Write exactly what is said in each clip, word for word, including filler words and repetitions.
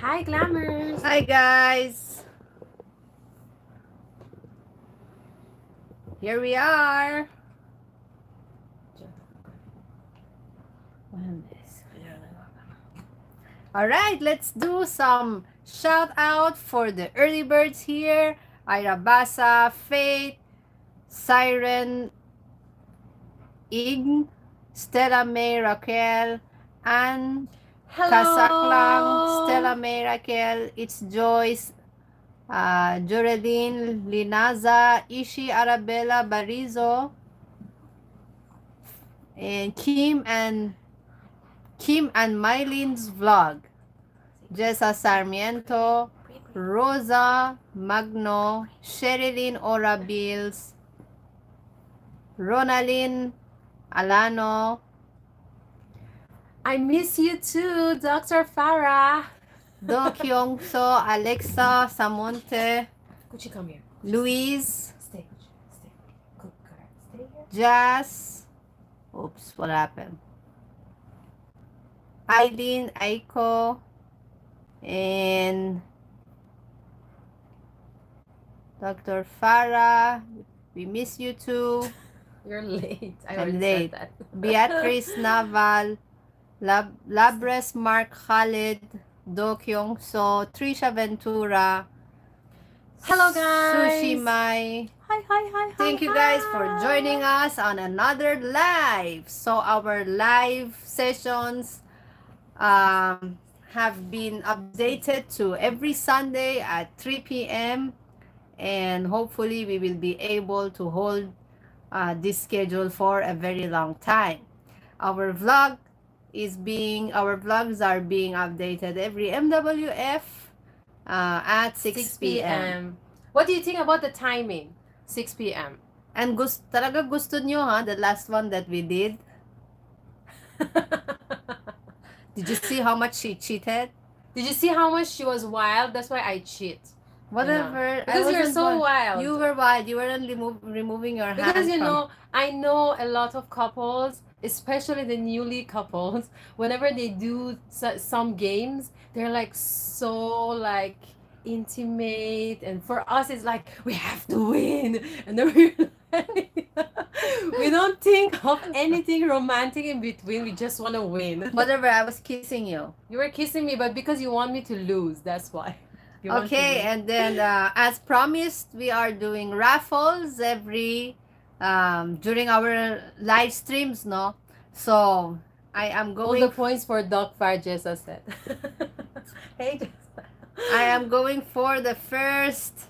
Hi, Glamours. Hi guys, here we are. All right, let's do some shout out for the early birds here. Irabasa, Faith, Siren, Ig, Stella May, Raquel, and Kasaklang, Stella Hello. May, Raquel, it's Joyce, uh, Joredin, Linaza, Ishi, Arabella, Barizo, and Kim and Kim and Mylin's vlog. Jessa Sarmiento, Rosa Magno, Sherilyn Ora Bills, Ronalyn Alano. I miss you too, Doctor Farah. Do Kyung So, Alexa Samonte, Gucci, come here. Louise, Stay, stay. Good girl. Stay here. Jazz. Oops, what happened? Eileen, Aiko, and Doctor Farah. We miss you too. You're late. I I'm already late. said that. Beatrice Naval, Lab Labres Mark Khalid, Do Kyung So, Trisha Ventura. Hello, guys. Sushi Mai. Hi, hi, hi, hi. Thank you guys for joining us on another live. So our live sessions um, have been updated to every Sunday at three P M and hopefully we will be able to hold uh, this schedule for a very long time. Our vlog is being our vlogs are being updated every M W F uh, at six P M What do you think about the timing? six P M And gusto, talaga gusto nyo ha, the last one that we did. Did you see how much she cheated? Did you see how much she was wild? That's why I cheat. Whatever. You know? Because you're so wild. You were wild. You weren't remove, removing your because hands you from... know I know a lot of couples, especially the newly couples, whenever they do some games, they're like so like intimate, and for us it's like we have to win, and then we're we don't think of anything romantic in between. We just want to win. Whatever. I was kissing you. You were kissing me, but because you want me to lose, that's why. Okay, and then uh, as promised, we are doing raffles every um, during our live streams, no? So I am going. All the points for Doc Far, Jessa said. Hey, Jessa. I am going for the first.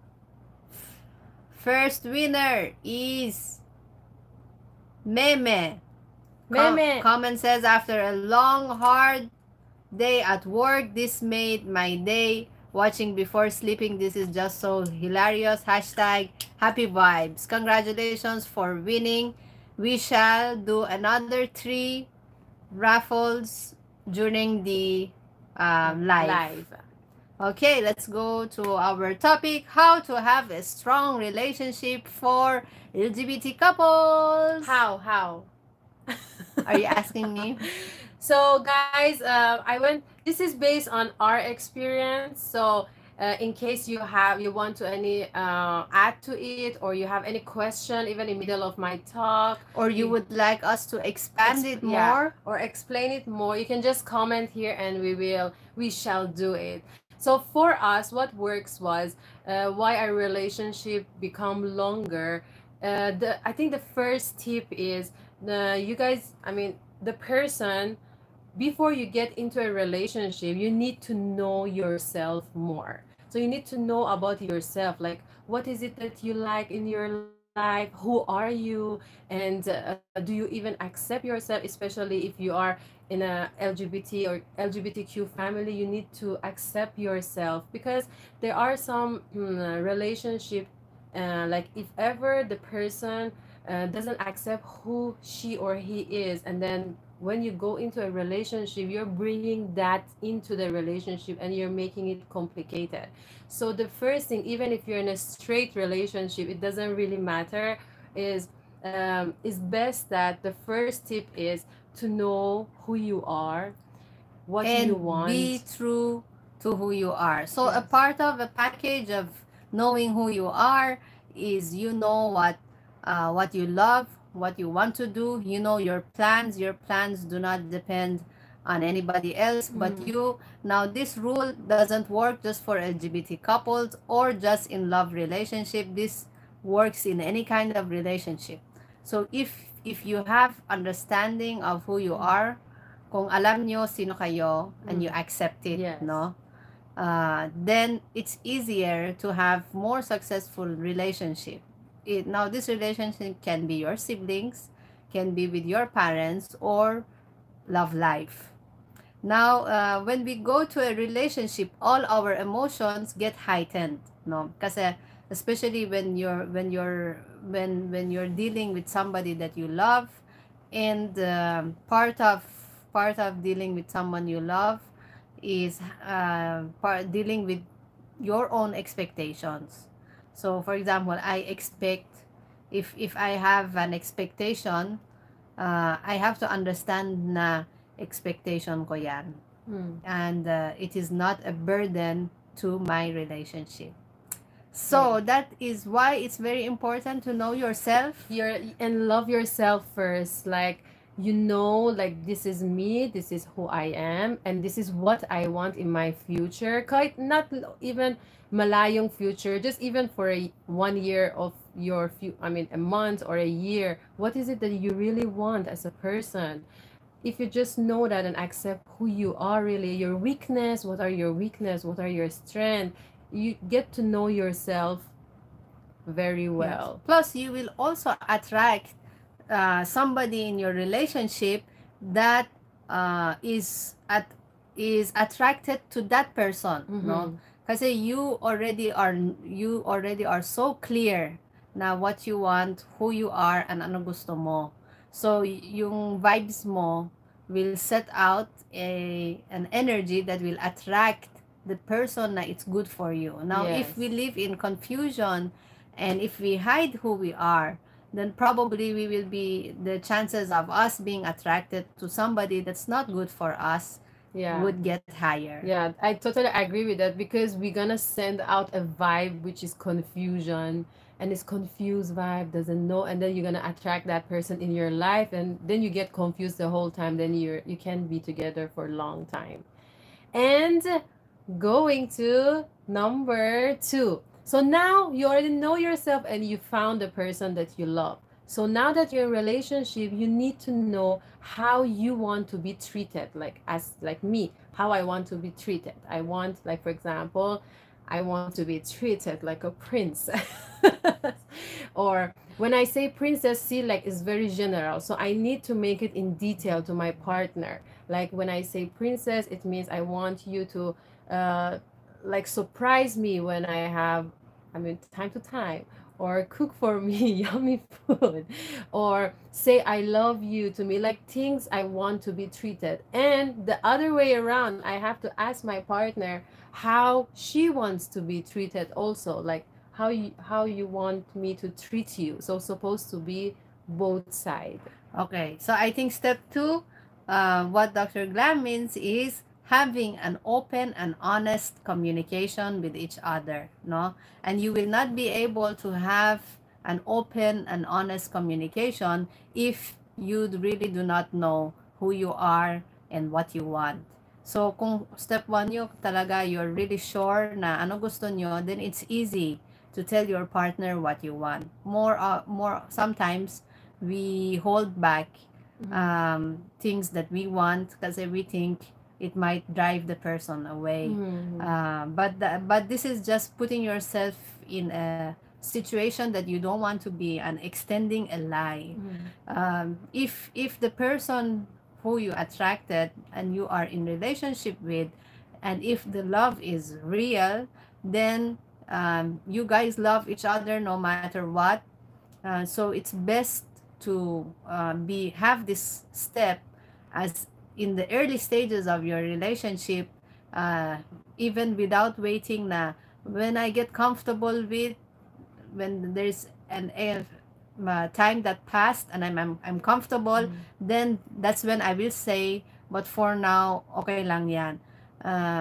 First winner is Meme. Meme. Com comment says, after a long, hard day at work, this made my day. Watching before sleeping, this is just so hilarious. Hashtag happy vibes. Congratulations for winning. We shall do another three raffles during the um, live. live. Okay, let's go to our topic, how to have a strong relationship for L G B T couples. How? How? Are you asking me? So guys, uh, I went, this is based on our experience. So uh, in case you have, you want to any uh, add to it, or you have any question, even in the middle of my talk, or you, you would like us to expand it more, yeah, or explain it more, you can just comment here and we will, we shall do it. So for us, what works was uh, why our relationship become longer. Uh, the I think the first tip is the you guys, I mean, the person, before you get into a relationship, you need to know yourself more. So you need to know about yourself, like what is it that you like in your life, who are you, and uh, do you even accept yourself, especially if you are in a L G B T or L G B T Q family. You need to accept yourself, because there are some mm, relationship uh, like if ever the person uh, doesn't accept who she or he is, and then when you go into a relationship, you're bringing that into the relationship and you're making it complicated. So the first thing, even if you're in a straight relationship, it doesn't really matter, is um, it's best that the first tip is to know who you are, what and you want. be true to who you are. So a Yes. part of a package of knowing who you are is you know what uh, what you love, what you want to do. You know your plans. Your plans do not depend on anybody else but Mm. you. Now this rule doesn't work just for L G B T couples or just in love relationship. This works in any kind of relationship. So if if you have understanding of who you Mm. are, kung alam nyo sino kayo and you Mm. accept it, Yes. no? Uh, then it's easier to have more successful relationship. It, now this relationship can be your siblings, can be with your parents, or love life. Now, uh, when we go to a relationship, all our emotions get heightened, no? Kasi especially when you're when you're when when you're dealing with somebody that you love, and um, part of part of dealing with someone you love is uh, part dealing with your own expectations. So, for example, I expect if if I have an expectation, uh, I have to understand na expectation ko yan. Mm. And uh, it is not a burden to my relationship. Yes. So that is why it's very important to know yourself. You're and love yourself first. Like, you know, like, this is me, this is who I am, and this is what I want in my future. Quite not l- even malayong future, just even for a one year of your few, I mean, a month or a year. What is it that you really want as a person? If you just know that and accept who you are, really, your weakness, what are your weakness, what are your strength, you get to know yourself very Yes. well. Plus, you will also attract uh, somebody in your relationship that uh, is at is attracted to that person, no? Mm-hmm. Kasi you already are you already are so clear na what you want, who you are, and ano gusto mo. So, y- yung vibes mo will set out a an energy that will attract the person na it's good for you. Now, if we Yes. live in confusion and if we hide who we are, then probably we will be the chances of us being attracted to somebody that's not good for us Yeah. would get higher. Yeah, I totally agree with that because we're gonna send out a vibe which is confusion, and this confused vibe doesn't know, and then you're gonna attract that person in your life, and then you get confused the whole time, then you're you can't be together for a long time. And going to number two. So now you already know yourself and you found the person that you love. So now that you're in a relationship, you need to know how you want to be treated. Like, as like me, how I want to be treated. I want, like, for example, I want to be treated like a prince. Or when I say princess, see, like, it's very general. So I need to make it in detail to my partner. Like, when I say princess, it means I want you to uh, like, surprise me when I have, I mean, time to time, or cook for me yummy food, or say I love you to me, like things I want to be treated. And the other way around, I have to ask my partner how she wants to be treated also, like how you how you want me to treat you. So supposed to be both side. Okay, so I think step two, uh, what Doctor Glam means is having an open and honest communication with each other, no? And you will not be able to have an open and honest communication if you really do not know who you are and what you want. So, kung step one nyo talaga, you're really sure na ano gusto nyo, then it's easy to tell your partner what you want. More, uh, more sometimes, we hold back um, things that we want because we think it might drive the person away. Mm-hmm. Uh, but the, but this is just putting yourself in a situation that you don't want to be and extending a lie. Mm-hmm. Um, if if the person who you attracted and you are in relationship with, and if the love is real, then um, you guys love each other no matter what. Uh, so it's best to uh, be have this step as in the early stages of your relationship, uh, even without waiting na when I get comfortable with, when there's an a, uh, time that passed and I'm, I'm I'm comfortable, Mm-hmm. then that's when I will say, but for now okay lang yan. Uh,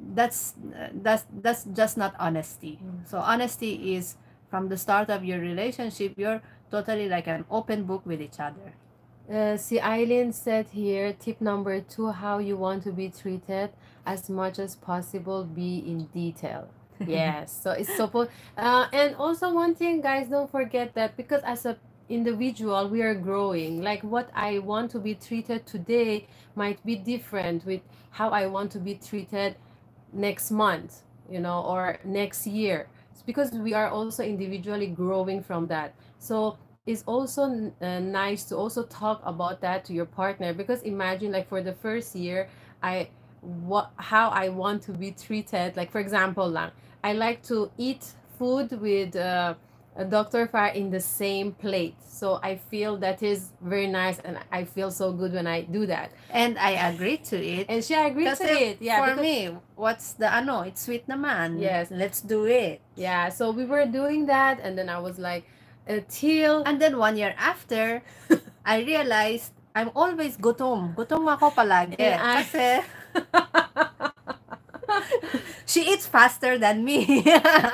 that's that's that's just not honesty. Mm. So honesty is from the start of your relationship, you're totally like an open book with each other. Uh, see, Eileen said here, tip number two, how you want to be treated as much as possible, be in detail. Yes, so it's supposed, uh, and also one thing, guys, don't forget that because as a individual, we are growing. Like what I want to be treated today might be different with how I want to be treated next month, you know, or next year. It's because we are also individually growing from that. So it's also uh, nice to also talk about that to your partner, because imagine like for the first year, I what how I want to be treated. Like for example, lang, I like to eat food with uh, a doctor Fire in the same plate. So I feel that is very nice, and I feel so good when I do that. And I agree to it. And she agreed to Kasi it. Yeah, for because- me, what's the ano? It's sweet naman. Yes. Let's do it. yeah. So we were doing that, and then I was like, uh, till And then one year after, I realized I'm always gutom. Gutom ako palagi. And I- Kasi she eats faster than me.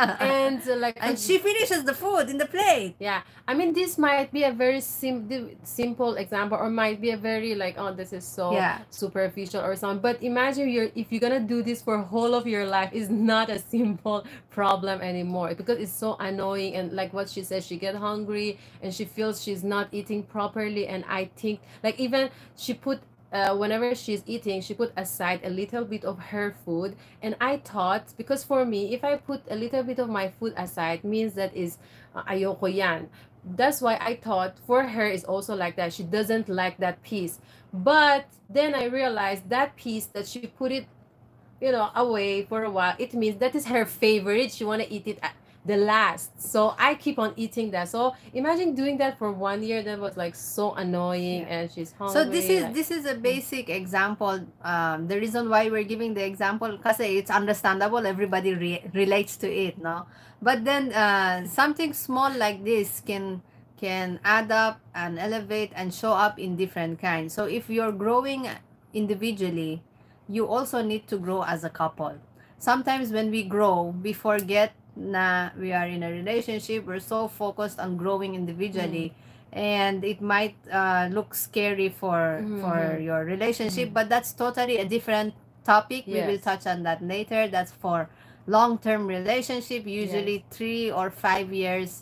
and uh, like and she finishes the food in the plate. yeah, I mean this might be a very sim- simple example, or might be a very like, oh, this is so Yeah. superficial or something, but imagine you're if you're gonna do this for whole of your life, it's not a simple problem anymore, because it's so annoying. And like what she says, she get hungry and she feels she's not eating properly. And I think like even she put uh, whenever she's eating, she put aside a little bit of her food. And I thought, because for me, if I put a little bit of my food aside, means that is uh, ayoko yan. That's why I thought for her is also like that. She doesn't like that piece. But then I realized that piece that she put it, you know, away for a while, it means that is her favorite. She want to eat it at the last. So I keep on eating that. So imagine doing that for one year. That was like so annoying. Yeah. And she's hungry. So this is like- this is a basic example. Um, the reason why we're giving the example, because it's understandable, everybody re- relates to it, no. But then uh, something small like this can can add up and elevate and show up in different kinds. So if you're growing individually, you also need to grow as a couple. Sometimes when we grow, we forget na we are in a relationship. We're so focused on growing individually. And it might uh, look scary for Mhm. for your relationship, but that's totally a different topic. We will Yes. touch on that later. That's for long-term relationship. Usually three or five years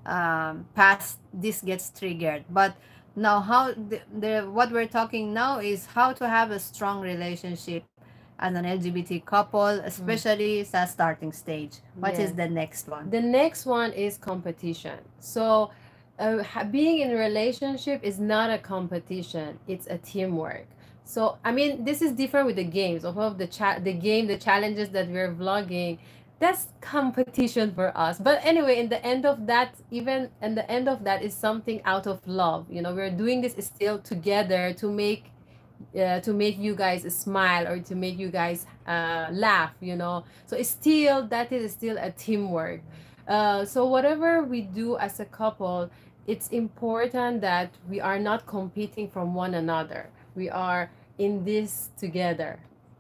um, past this gets triggered. But now, how the, the what we're talking now is how to have a strong relationship as an L G B T couple, especially sa starting stage. What is Yes. the next one? The next one is competition. So, uh, ha- being in a relationship is not a competition; it's a teamwork. So, I mean, this is different with the games. Of of the chat, the game, the challenges that we're vlogging, that's competition for us. But anyway, in the end of that, even in the end of that is something out of love. You know, we're doing this still together to make uh, to make you guys smile, or to make you guys uh, laugh, you know. So it's still, that is still a teamwork. Uh, so whatever we do as a couple, it's important that we are not competing from one another. We are in this together.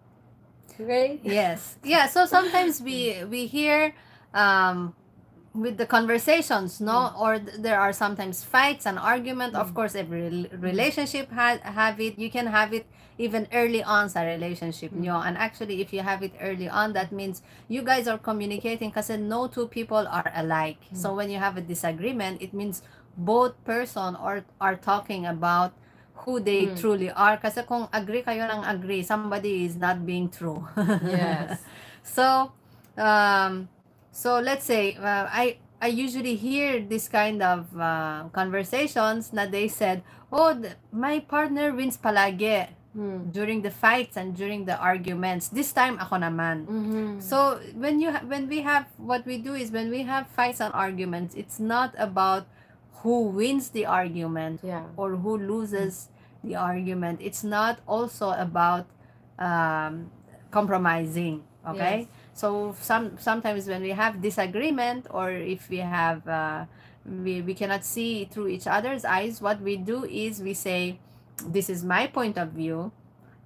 Right? Yes. Yeah, so sometimes we we hear um with the conversations, no, or th- there are sometimes fights and argument. Of course, every rel- relationship ha- have it. You can have it even early on sa relationship nyo. And actually, if you have it early on, that means you guys are communicating, kasi no two people are alike. So when you have a disagreement, it means both person are are talking about who they Mm. truly are. Kasi kung agree kayo ng agree, somebody is not being true. Yes. So, um, so let's say uh, I I usually hear this kind of uh, conversations na they said, oh, th- my partner wins palagi Hmm. during the fights and during the arguments. This time ako naman. Mhm. So when you ha- when we have, what we do is when we have fights and arguments, it's not about who wins the argument Yeah. or who loses the argument. It's not also about um, compromising. Okay. Yes. So some sometimes when we have disagreement, or if we have uh, we, we cannot see through each other's eyes, what we do is we say, this is my point of view,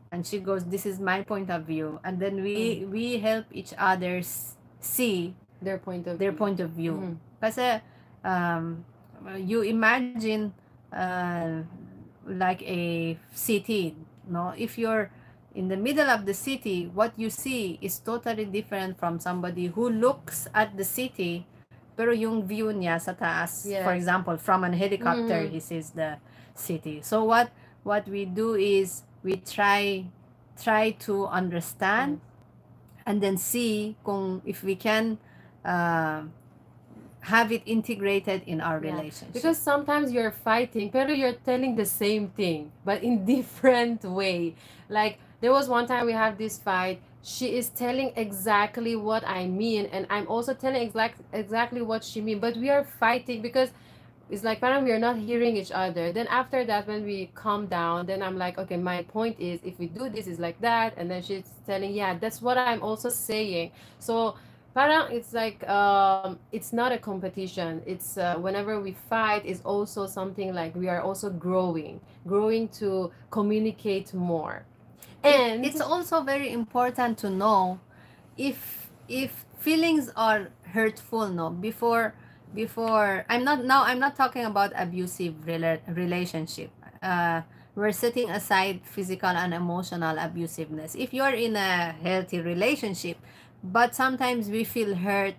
and she goes, this is my point of view, and then we mm. we help each other see their point of their view. point of view. Mm. Kasi um, you imagine uh, like a city, no? If you're in the middle of the city, what you see is totally different from somebody who looks at the city, pero yung view niya sa taas, yes. For example, from an helicopter, mm. he sees the city. So what what we do is we try try to understand, mm. and then see kung if we can uh, have it integrated in our yeah. relationship. Because sometimes you're fighting, pero you're telling the same thing, but in different way. Like, there was one time we have this fight. She is telling exactly what I mean, and I'm also telling exact, exactly what she mean. But we are fighting because it's like, parang we are not hearing each other. Then after that, when we calm down, then I'm like, okay, my point is, if we do this, is like that. And then she's telling, yeah, that's what I'm also saying. So parang it's like, um, it's not a competition. It's uh, whenever we fight is also something like we are also growing, growing to communicate more. And it's also very important to know if if feelings are hurtful, no, before before I'm not now I'm not talking about abusive rela relationship. Uh, we're setting aside physical and emotional abusiveness. If you're in a healthy relationship, but sometimes we feel hurt,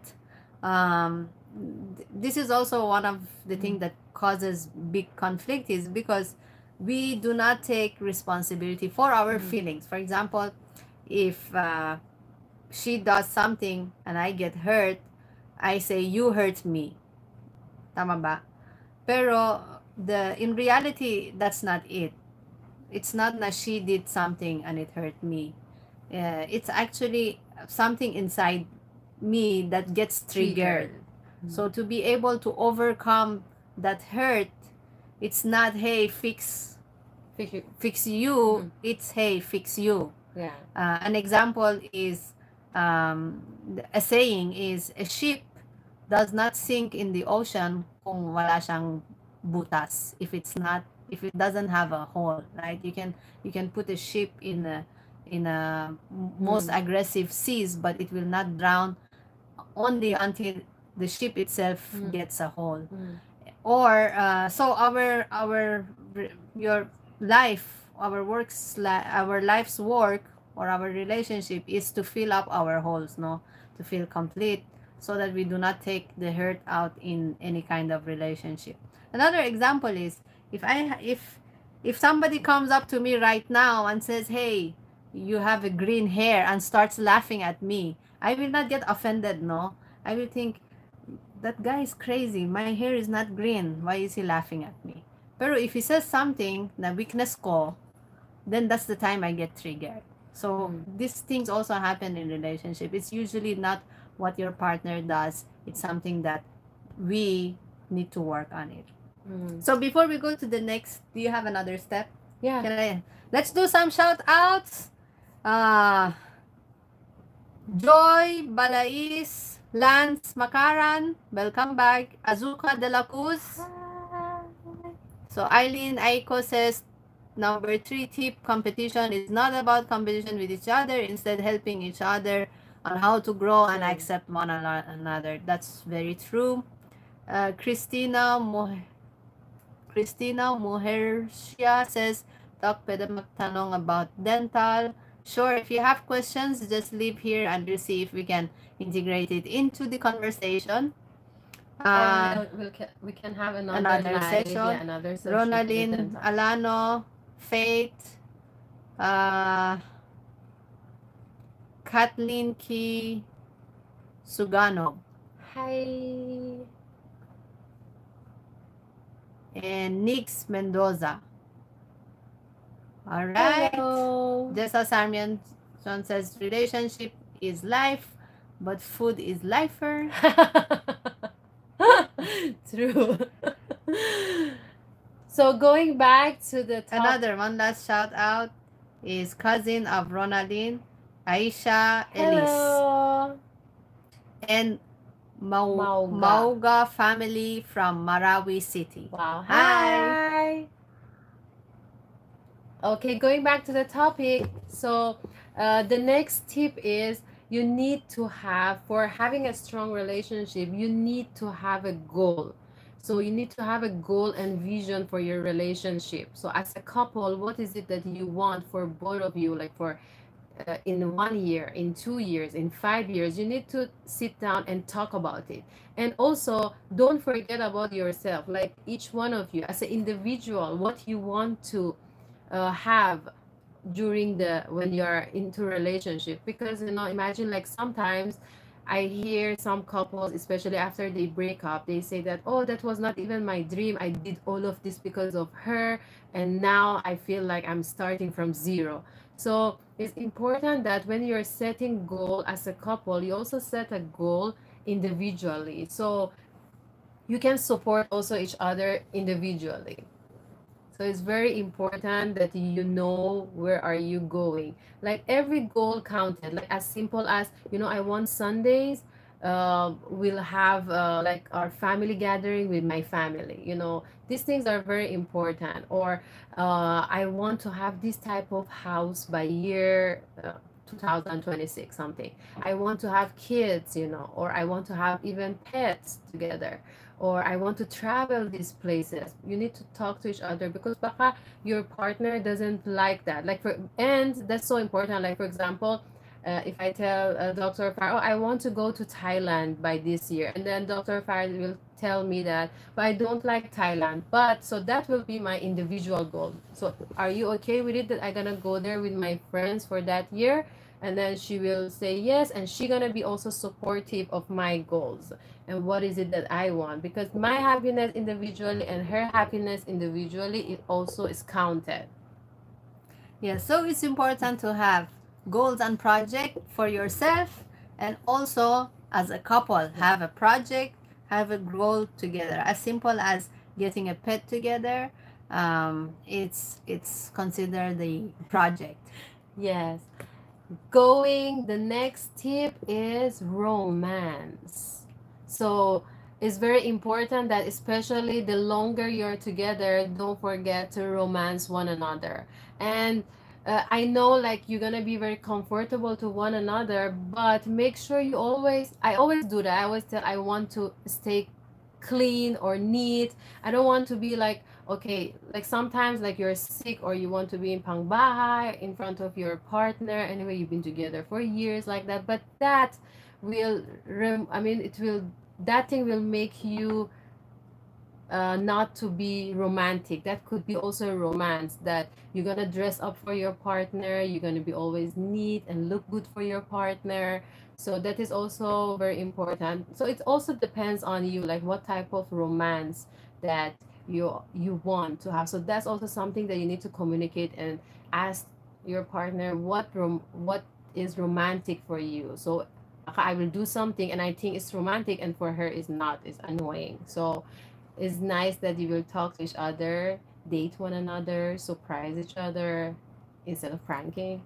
um, th this is also one of the mm. things that causes big conflict, is because we do not take responsibility for our mm. feelings. For example, if uh, she does something and I get hurt, I say, you hurt me. Tama ba? Pero the in reality, that's not it. It's not that she did something and it hurt me. Uh, it's actually something inside me that gets triggered. Mm. So to be able to overcome that hurt, it's not, hey, fix fix, fix you. Mm-hmm. It's, hey, fix you. Yeah. Uh, an example is, um, a saying is, a ship does not sink in the ocean kung wala siyang butas. If it's not, if it doesn't have a hole, right? You can you can put a ship in a in a most mm. aggressive seas, but it will not drown only until the ship itself mm. gets a hole. Mm. Or uh, so our our your life, our works, our life's work or our relationship is to fill up our holes, no, to feel complete, so that we do not take the hurt out in any kind of relationship. Another example is, if I if if somebody comes up to me right now and says, hey, you have a green hair, and starts laughing at me, I will not get offended, no. I will think, that guy is crazy. My hair is not green. Why is he laughing at me? Pero if he says something na weakness ko, then that's the time I get triggered. So mm. these things also happen in relationship. It's usually not what your partner does. It's something that we need to work on it. Mm. So before we go to the next, do you have another step? Yeah. Can I, let's do some shout outs. Uh, Joy Balais, Lance Makaran, welcome back. Azuka de la Cruz. So Eileen Aiko says, number three tip, competition is not about competition with each other, instead helping each other on how to grow and accept one another. That's very true. Uh, Christina Mo Christina Muhercia says, Doc, pwede magtanong about dental. Sure, if you have questions, just leave here and we'll see if we can integrate it into the conversation. Uh, we'll, we'll, we can have another, another live, session. Yeah, another session. Ronaldin, Alano, Faith, uh, Kathleen Key Sugano. Hi. And Nix Mendoza. All right. Hello. Jessa Sarmian John says, relationship is life, but food is lifer. True. So going back to the top. Another one last shout out is cousin of Ronaldin, Aisha Ellis. Hello. And Mau Mauga. Mauga family from Marawi City. Wow. Hi. Okay, going back to the topic. So, uh, the next tip is you need to have, for having a strong relationship, you need to have a goal. So, you need to have a goal and vision for your relationship. So, as a couple, what is it that you want for both of you? Like for uh, in one year, in two years, in five years, you need to sit down and talk about it. And also, don't forget about yourself, like each one of you as an individual, what you want to uh, have during the when you're into relationship. Because you know, imagine like sometimes I hear some couples, especially after they break up, they say that, oh, that was not even my dream, I did all of this because of her, and now I feel like I'm starting from zero. So it's important that when you're setting goal as a couple, you also set a goal individually, so you can support also each other individually. So it's very important that you know where are you going. Like every goal counted. Like as simple as, you know, I want Sundays. Uh, we'll have uh, like our family gathering with my family. You know, these things are very important. Or uh, I want to have this type of house by year uh, two thousand twenty-six something. I want to have kids, you know, or I want to have even pets together, or I want to travel these places. You need to talk to each other because baka your partner doesn't like that. Like for and that's so important. Like for example, uh, if I tell uh, doctor Far, oh, I want to go to Thailand by this year, and then doctor Far will tell me that, but I don't like Thailand. But so that will be my individual goal. So are you okay with it that I'm gonna go there with my friends for that year? And then she will say yes, and she gonna be also supportive of my goals and what is it that I want, because my happiness individually and her happiness individually, it also is counted. Yeah, so it's important to have goals and project for yourself, and also as a couple have a project, have a goal together. As simple as getting a pet together, um, it's it's considered the project. Yes. Going, the next tip is romance. So it's very important that especially the longer you're together, don't forget to romance one another. And uh, I know like you're gonna be very comfortable to one another, but make sure you always, I always do that. I always tell I want to stay clean or neat. I don't want to be like, okay, like sometimes like you're sick or you want to be in pangbahay in front of your partner. Anyway, you've been together for years like that, but that will rem- I mean it will, that thing will make you uh, not to be romantic. That could be also a romance, that you're gonna dress up for your partner, you're gonna be always neat and look good for your partner. So that is also very important. So it also depends on you, like what type of romance that you you want to have. So that's also something that you need to communicate and ask your partner what rom- what is romantic for you. So I will do something and I think it's romantic, and for her is not, it's annoying. So it's nice that you will talk to each other, date one another, surprise each other instead of pranking.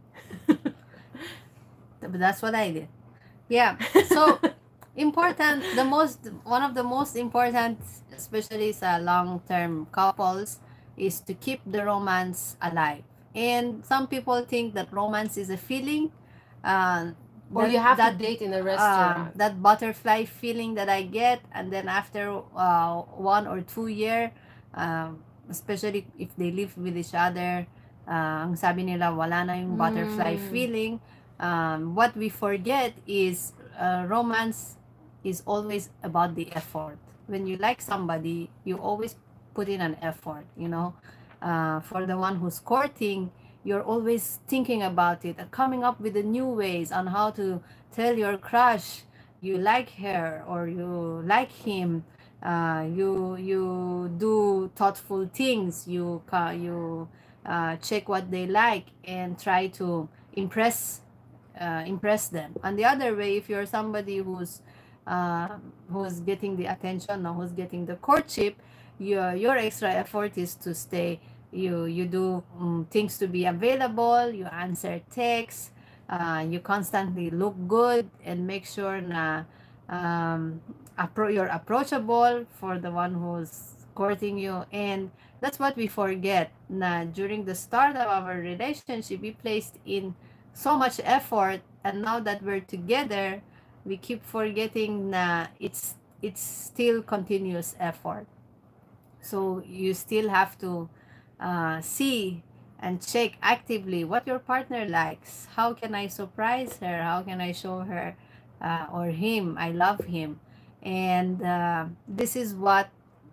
But that's what I did. Yeah. So important, the most one of the most important, especially sa long-term couples, is to keep the romance alive. And some people think that romance is a feeling, uh, Or that you have to that date in a uh, restaurant. that butterfly feeling that I get, and then after uh, one or two year, uh, especially if they live with each other, uh, ang sabi nila wala na yung butterfly Mm. feeling. Um, what we forget is uh, romance is always about the effort. When you like somebody, you always put in an effort, you know. Uh, for the one who's courting, you're always thinking about it and coming up with the new ways on how to tell your crush you like her or you like him. Uh, you you do thoughtful things. You ca- you uh, check what they like and try to impress uh, impress them. On the other way, if you're somebody who's uh, who's getting the attention or who's getting the courtship, your your extra effort is to stay. You you do um, things to be available. You answer texts. Uh, you constantly look good and make sure na um, appro- you're approachable for the one who's courting you. And that's what we forget, na during the start of our relationship, we placed in so much effort, and now that we're together, we keep forgetting na it's it's still continuous effort. So you still have to uh, see and check actively what your partner likes. How can I surprise her? How can I show her uh, or him I love him? And uh, this is what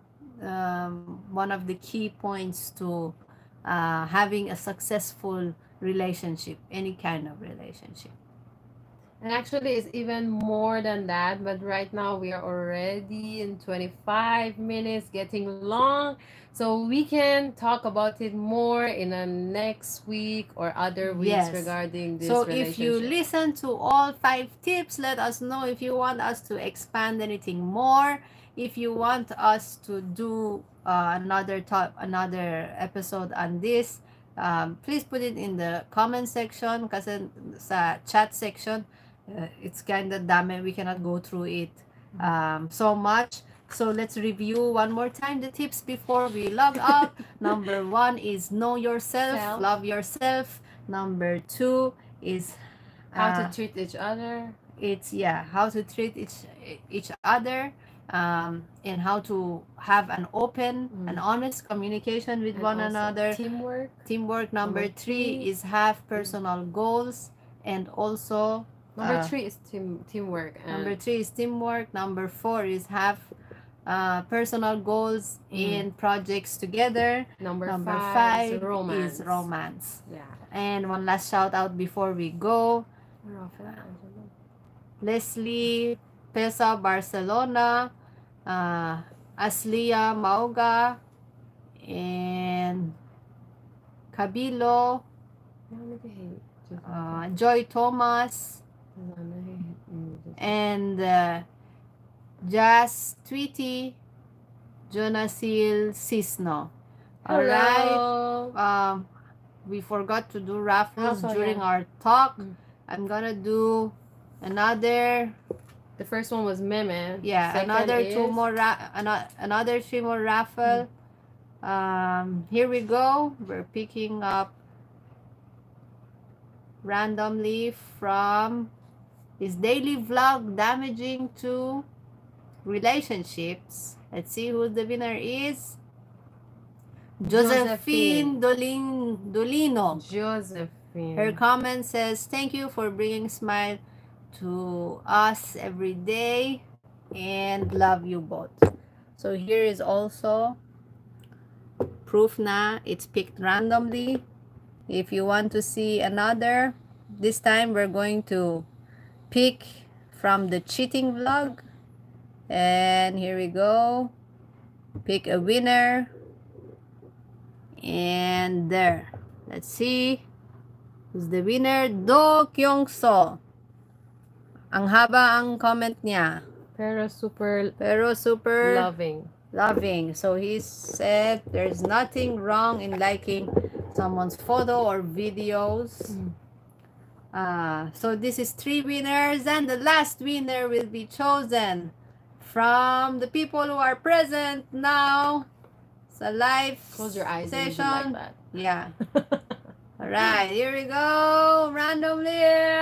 um, one of the key points to uh, having a successful relationship, any kind of relationship. And actually, it's even more than that. But right now, we are already in twenty-five minutes, getting long. So we can talk about it more in a next week or other weeks Yes. regarding this So relationship. if you listen to all five tips, let us know if you want us to expand anything more. If you want us to do uh, another top, another episode on this, um, please put it in the comment section. Kasi sa chat section, uh, it's kind of dami. We cannot go through it um, so much. So let's review one more time the tips before we log out. Number one is know yourself, Self. love yourself. Number two is How uh, to treat each other. it's yeah how to treat each each other, um, and how to have an open Mm. and honest communication with And one also another. teamwork. Teamwork. Number Number three three. is have personal goals, and also Number uh, three is team teamwork. And number three is teamwork. Number four is have uh, personal goals Mhm. in projects together. number, Number five, five is romance. is romance. Yeah. And one last shout out before we go. Rafael. Leslie Pesa Barcelona, uh, Aslia Mauga, and Cabilo, uh, Joy Thomas, and uh, Jazz Tweety, Jonasil Cisno. Alright. Hello. Um, we forgot to do raffles Also, during yeah. our talk. Mm. I'm gonna do another. The first one was Meme. Yeah, Second another is, two more ra- another, another three more raffle. Um, here we go. We're picking up randomly from his daily vlog, damaging to relationships. Let's see who the winner is. Josephine Dolin Dolino. Josephine. Her comment says, "Thank you for bringing smile to us every day, and love you both." So here is also proof na it's picked randomly. If you want to see another, this time we're going to pick from the cheating vlog. And here we go. Pick a winner. And there. Let's see who's the winner. Do Kyung So. Ang haba ang comment niya. Pero super Pero super loving. loving. So he said there's nothing wrong in liking someone's photo or videos. Mm. Uh, so this is three winners, and the last winner will be chosen from the people who are present now. It's a live Close your eyes and session. do like that. Yeah. All right, here we go. Randomly.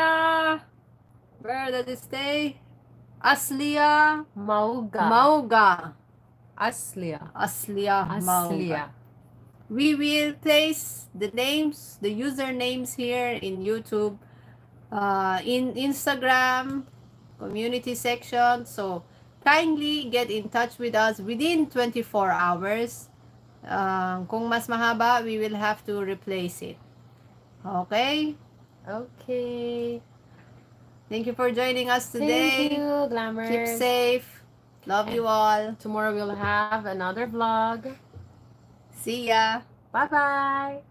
Where does it stay? Aslia Mauga. Mauga. Aslia. Aslia Mauga. Aslia. We will place the names, the usernames here in YouTube, uh, in Instagram community section. So kindly get in touch with us within twenty-four hours. Uh, kung mas mahaba, we will have to replace it. Okay? Okay. Thank you for joining us today. Thank you, Glamour. Keep safe. Love you all. Tomorrow we'll have another vlog. See ya. Bye-bye.